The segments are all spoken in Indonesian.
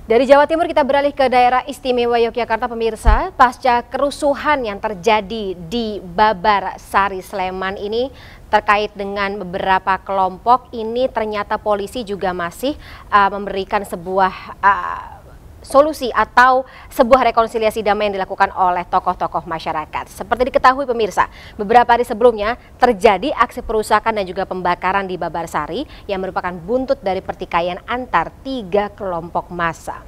Dari Jawa Timur kita beralih ke daerah istimewa Yogyakarta pemirsa. Pasca kerusuhan yang terjadi di Babarsari Sleman ini terkait dengan beberapa kelompok ini, ternyata polisi juga masih memberikan sebuah solusi atau sebuah rekonsiliasi damai yang dilakukan oleh tokoh-tokoh masyarakat. Seperti diketahui pemirsa, beberapa hari sebelumnya terjadi aksi perusakan dan juga pembakaran di Babarsari yang merupakan buntut dari pertikaian antar 3 kelompok massa.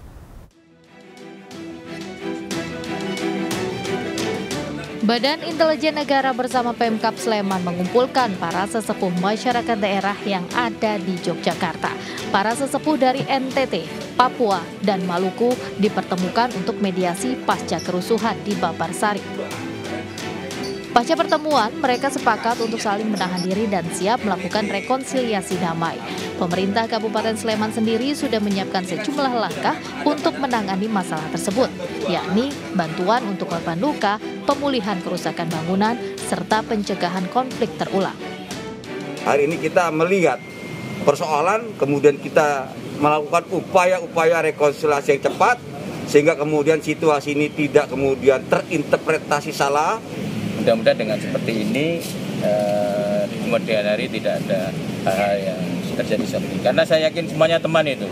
Badan Intelijen Negara bersama Pemkab Sleman mengumpulkan para sesepuh masyarakat daerah yang ada di Yogyakarta. Para sesepuh dari NTT, Papua, dan Maluku dipertemukan untuk mediasi pasca kerusuhan di Babarsari. Pasca pertemuan, mereka sepakat untuk saling menahan diri dan siap melakukan rekonsiliasi damai. Pemerintah Kabupaten Sleman sendiri sudah menyiapkan sejumlah langkah untuk menangani masalah tersebut, yakni bantuan untuk korban luka, pemulihan kerusakan bangunan, serta pencegahan konflik terulang. Hari ini kita melihat persoalan, kemudian kita melakukan upaya-upaya rekonsiliasi yang cepat, sehingga kemudian situasi ini tidak kemudian terinterpretasi salah. Mudah-mudahan dengan seperti ini di kemudian hari tidak ada hal-hal yang terjadi seperti ini. Karena saya yakin semuanya teman itu.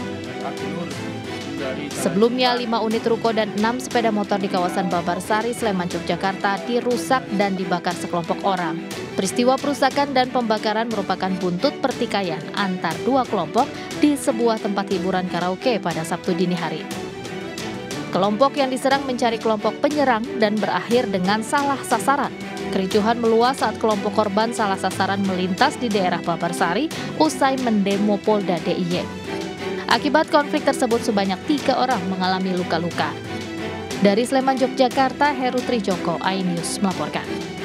Sebelumnya 5 unit ruko dan 6 sepeda motor di kawasan Babarsari, Sleman, Yogyakarta dirusak dan dibakar sekelompok orang. Peristiwa perusakan dan pembakaran merupakan buntut pertikaian antar 2 kelompok di sebuah tempat hiburan karaoke pada Sabtu dini hari. Kelompok yang diserang mencari kelompok penyerang dan berakhir dengan salah sasaran. Kericuhan meluas saat kelompok korban salah sasaran melintas di daerah Babarsari usai mendemo Polda DIY. Akibat konflik tersebut sebanyak 3 orang mengalami luka-luka. Dari Sleman, Yogyakarta, Heru Trijoko, iNews melaporkan.